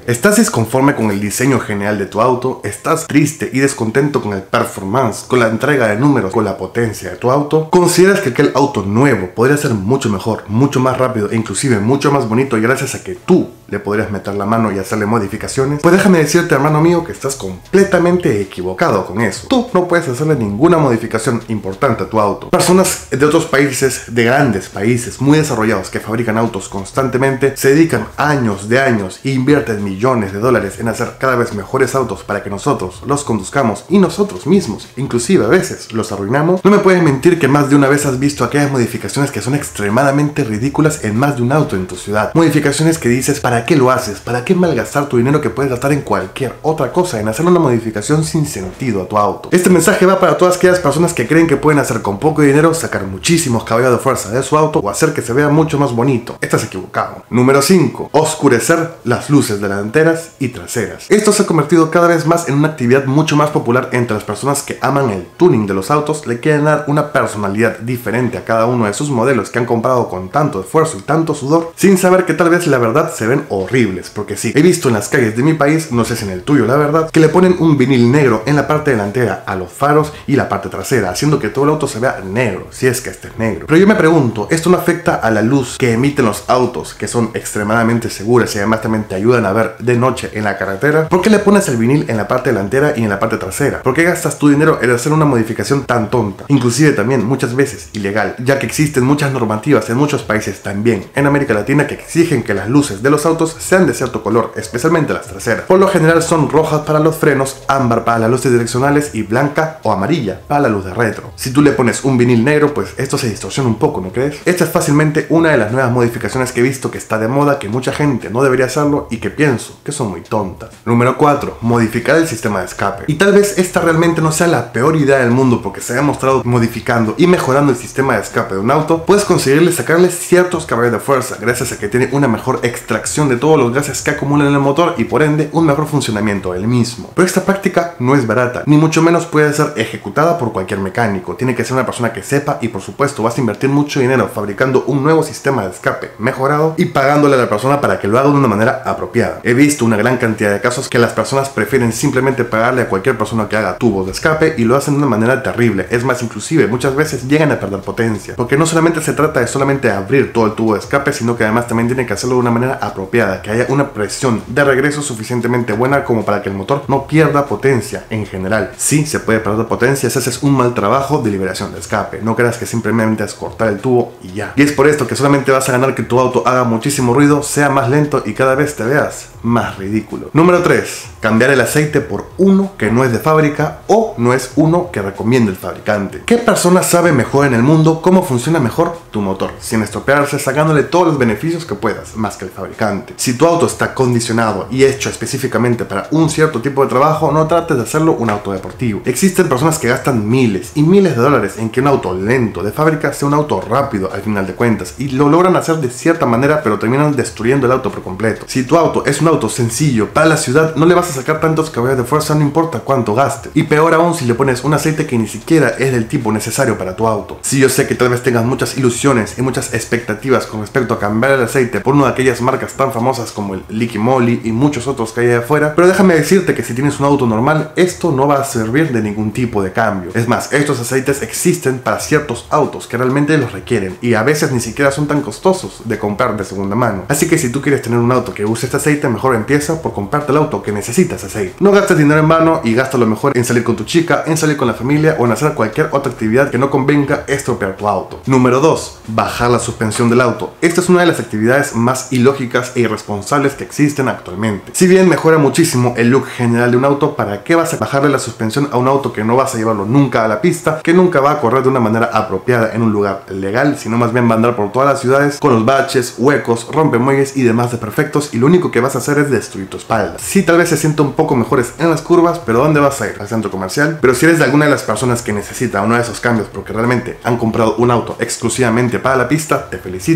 ¿Estás disconforme con el diseño general de tu auto? ¿Estás triste y descontento con el performance, con la entrega de números, con la potencia de tu auto? ¿Consideras que aquel auto nuevo podría ser mucho mejor, mucho más rápido e inclusive mucho más bonito gracias a que tú le podrías meter la mano y hacerle modificaciones? Pues déjame decirte, hermano mío, que estás completamente equivocado con eso. Tú no puedes hacerle ninguna modificación importante a tu auto. Personas de otros países, de grandes países muy desarrollados que fabrican autos constantemente, se dedican años e invierten millones de dólares en hacer cada vez mejores autos para que nosotros los conduzcamos y nosotros mismos, inclusive a veces, los arruinamos. No me puedes mentir que más de una vez has visto aquellas modificaciones que son extremadamente ridículas en más de un auto en tu ciudad. Modificaciones que dices, ¿para qué lo haces? ¿Para qué malgastar tu dinero que puedes gastar en cualquier otra cosa, en hacer una modificación sin sentido a tu auto? Este mensaje va para todas aquellas personas que creen que pueden hacer con poco dinero, sacar muchísimos caballos de fuerza de su auto o hacer que se vea mucho más bonito. Estás equivocado. Número 5. Oscurecer las luces delanteras y traseras. Esto se ha convertido cada vez más en una actividad mucho más popular entre las personas que aman el tuning de los autos, le quieren dar una personalidad diferente a cada uno de sus modelos que han comprado con tanto esfuerzo y tanto sudor, sin saber que tal vez la verdad se ven horribles, porque sí, he visto en las calles de mi país, no sé si en el tuyo la verdad, que le ponen un vinil negro en la parte delantera a los faros y la parte trasera, haciendo que todo el auto se vea negro, si es que este es negro. Pero yo me pregunto, ¿esto no afecta a la luz que emiten los autos, que son extremadamente seguras y además también te ayudan a ver de noche en la carretera? ¿Por qué le pones el vinil en la parte delantera y en la parte trasera? ¿Por qué gastas tu dinero en hacer una modificación tan tonta? Inclusive también muchas veces ilegal, ya que existen muchas normativas en muchos países también en América Latina que exigen que las luces de los autos sean de cierto color, especialmente las traseras. Por lo general son rojas para los frenos, ámbar para las luces direccionales y blanca o amarilla para la luz de retro. Si tú le pones un vinil negro, pues esto se distorsiona un poco, ¿no crees? Esta es fácilmente una de las nuevas modificaciones que he visto que está de moda, que mucha gente no debería hacerlo y que pienso que son muy tontas. Número 4. Modificar el sistema de escape. Y tal vez esta realmente no sea la peor idea del mundo, porque se ha demostrado modificando y mejorando el sistema de escape de un auto, puedes conseguirle sacarle ciertos caballos de fuerza gracias a que tiene una mejor extracción de todos los gases que acumulan en el motor y por ende un mejor funcionamiento del mismo. Pero esta práctica no es barata, ni mucho menos puede ser ejecutada por cualquier mecánico. Tiene que ser una persona que sepa y por supuesto vas a invertir mucho dinero fabricando un nuevo sistema de escape mejorado y pagándole a la persona para que lo haga de una manera apropiada. He visto una gran cantidad de casos que las personas prefieren simplemente pagarle a cualquier persona que haga tubos de escape y lo hacen de una manera terrible. Es más, inclusive muchas veces llegan a perder potencia, porque no solamente se trata de solamente abrir todo el tubo de escape, sino que además también tienen que hacerlo de una manera apropiada, que haya una presión de regreso suficientemente buena como para que el motor no pierda potencia en general. Sí, se puede perder potencia si haces un mal trabajo de liberación de escape. No creas que simplemente es cortar el tubo y ya. Y es por esto que solamente vas a ganar que tu auto haga muchísimo ruido, sea más lento y cada vez te veas más ridículo. Número 3. Cambiar el aceite por uno que no es de fábrica o no es uno que recomienda el fabricante. ¿Qué persona sabe mejor en el mundo cómo funciona mejor tu motor sin estropearse, sacándole todos los beneficios que puedas, más que el fabricante? Si tu auto está condicionado y hecho específicamente para un cierto tipo de trabajo, no trates de hacerlo un auto deportivo. Existen personas que gastan miles y miles de dólares en que un auto lento de fábrica sea un auto rápido al final de cuentas y lo logran hacer de cierta manera, pero terminan destruyendo el auto por completo. Si tu auto es un auto sencillo para la ciudad, no le vas a sacar tantos caballos de fuerza, no importa cuánto gaste. Y peor aún si le pones un aceite que ni siquiera es del tipo necesario para tu auto. Sí, yo sé que tal vez tengas muchas ilusiones y muchas expectativas con respecto a cambiar el aceite por una de aquellas marcas tan famosas como el Liqui Moly y muchos otros que hay allá afuera, pero déjame decirte que si tienes un auto normal, esto no va a servir de ningún tipo de cambio. Es más, estos aceites existen para ciertos autos que realmente los requieren y a veces ni siquiera son tan costosos de comprar de segunda mano. Así que si tú quieres tener un auto que use este aceite, mejor empieza por comprarte el auto que necesitas aceite. No gastes dinero en vano y gástalo mejor en salir con tu chica, en salir con la familia o en hacer cualquier otra actividad que no convenga estropear tu auto. Número 2. Bajar la suspensión del auto. Esta es una de las actividades más ilógicas e irresponsables que existen actualmente. Si bien mejora muchísimo el look general de un auto, ¿para qué vas a bajarle la suspensión a un auto que no vas a llevarlo nunca a la pista, que nunca va a correr de una manera apropiada en un lugar legal, sino más bien va a andar por todas las ciudades con los baches, huecos, rompemuelles y demás desperfectos, y lo único que vas a hacer es destruir tu espalda? Sí, tal vez se sienta un poco mejores en las curvas, pero ¿dónde vas a ir? ¿Al centro comercial? Pero si eres de alguna de las personas que necesita uno de esos cambios porque realmente han comprado un auto exclusivamente para la pista, te felicito,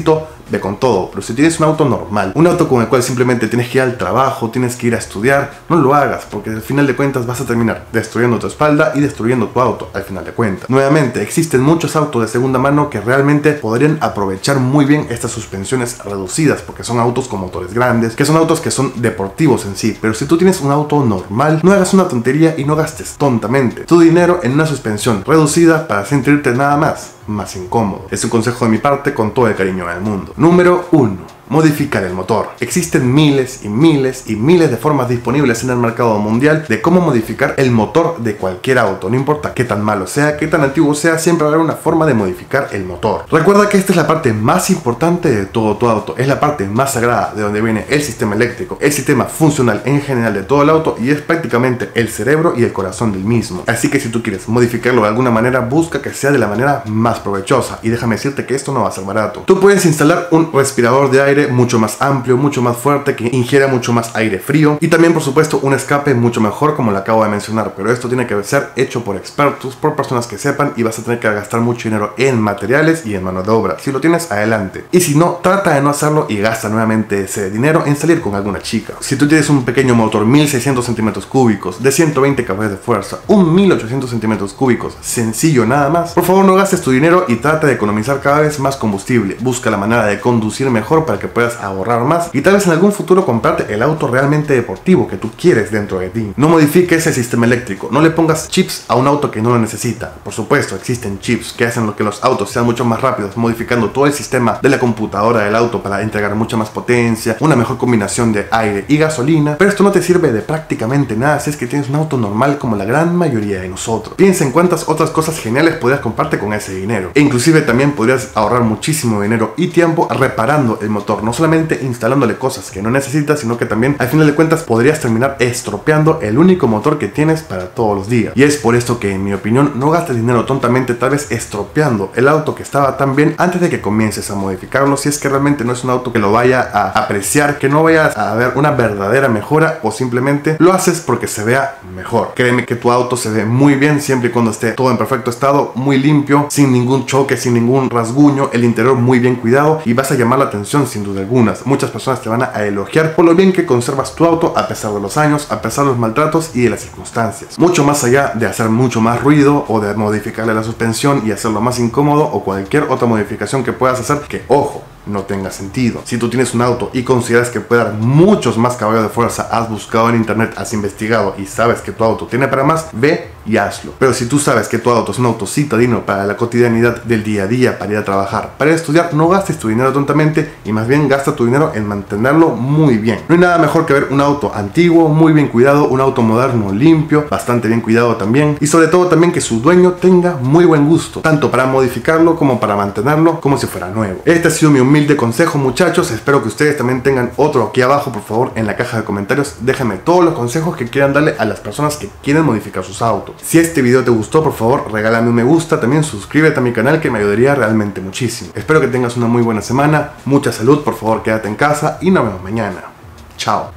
ve con todo. Pero si tienes un auto normal, un auto con el cual simplemente tienes que ir al trabajo, tienes que ir a estudiar, no lo hagas, porque al final de cuentas vas a terminar destruyendo tu espalda y destruyendo tu auto al final de cuentas. Nuevamente, existen muchos autos de segunda mano que realmente podrían aprovechar muy bien estas suspensiones reducidas, porque son autos con motores grandes, que son autos que son deportivos en sí. Pero si tú tienes un auto normal, no hagas una tontería y no gastes tontamente tu dinero en una suspensión reducida para sentirte nada más incómodo. Es un consejo de mi parte con todo el cariño del mundo. Número 1. Modificar el motor. Existen miles y miles y miles de formas disponibles en el mercado mundial de cómo modificar el motor de cualquier auto. No importa qué tan malo sea, qué tan antiguo sea, siempre habrá una forma de modificar el motor. Recuerda que esta es la parte más importante de todo tu auto. Es la parte más sagrada, de donde viene el sistema eléctrico, el sistema funcional en general de todo el auto, y es prácticamente el cerebro y el corazón del mismo. Así que si tú quieres modificarlo de alguna manera, busca que sea de la manera más provechosa. Y déjame decirte que esto no va a ser barato. Tú puedes instalar un respirador de aire mucho más amplio, mucho más fuerte, que ingiera mucho más aire frío, y también por supuesto un escape mucho mejor, como lo acabo de mencionar. Pero esto tiene que ser hecho por expertos, por personas que sepan, y vas a tener que gastar mucho dinero en materiales y en mano de obra. Si lo tienes, adelante, y si no, trata de no hacerlo y gasta nuevamente ese dinero en salir con alguna chica. Si tú tienes un pequeño motor 1600 centímetros cúbicos de 120 caballos de fuerza, un 1800 centímetros cúbicos sencillo nada más, por favor no gastes tu dinero y trata de economizar cada vez más combustible. Busca la manera de conducir mejor para que puedas ahorrar más y tal vez en algún futuro comprarte el auto realmente deportivo que tú quieres dentro de ti. No modifiques el sistema eléctrico, no le pongas chips a un auto que no lo necesita. Por supuesto, existen chips que hacen lo que los autos sean mucho más rápidos, modificando todo el sistema de la computadora del auto para entregar mucha más potencia, una mejor combinación de aire y gasolina, pero esto no te sirve de prácticamente nada si es que tienes un auto normal como la gran mayoría de nosotros. Piensa en cuántas otras cosas geniales podrías comprarte con ese dinero, e inclusive también podrías ahorrar muchísimo dinero y tiempo reparando el motor, no solamente instalándole cosas que no necesitas, sino que también al final de cuentas podrías terminar estropeando el único motor que tienes para todos los días. Y es por esto que en mi opinión no gastes dinero tontamente, tal vez estropeando el auto que estaba tan bien antes de que comiences a modificarlo, si es que realmente no es un auto que lo vaya a apreciar, que no vayas a ver una verdadera mejora, o simplemente lo haces porque se vea mejor. Créeme que tu auto se ve muy bien siempre y cuando esté todo en perfecto estado, muy limpio, sin ningún choque, sin ningún rasguño, el interior muy bien cuidado, y vas a llamar la atención sin duda alguna. Muchas personas te van a elogiar por lo bien que conservas tu auto a pesar de los años, a pesar de los maltratos y de las circunstancias. Mucho más allá de hacer mucho más ruido o de modificarle la suspensión y hacerlo más incómodo, o cualquier otra modificación que puedas hacer que, ojo, no tenga sentido. Si tú tienes un auto y consideras que puede dar muchos más caballos de fuerza, has buscado en internet, has investigado y sabes que tu auto tiene para más, ve y hazlo. Pero si tú sabes que tu auto es un auto citadino para la cotidianidad del día a día, para ir a trabajar, para ir a estudiar, no gastes tu dinero tontamente, y más bien gasta tu dinero en mantenerlo muy bien. No hay nada mejor que ver un auto antiguo, muy bien cuidado, un auto moderno, limpio, bastante bien cuidado también, y sobre todo también que su dueño tenga muy buen gusto, tanto para modificarlo como para mantenerlo como si fuera nuevo. Este ha sido mi humilde consejo, muchachos. Espero que ustedes también tengan otro aquí abajo. Por favor, en la caja de comentarios déjenme todos los consejos que quieran darle a las personas que quieren modificar sus autos. Si este video te gustó, por favor regálame un me gusta, también suscríbete a mi canal, que me ayudaría realmente muchísimo. Espero que tengas una muy buena semana, mucha salud, por favor quédate en casa y nos vemos mañana. Chao.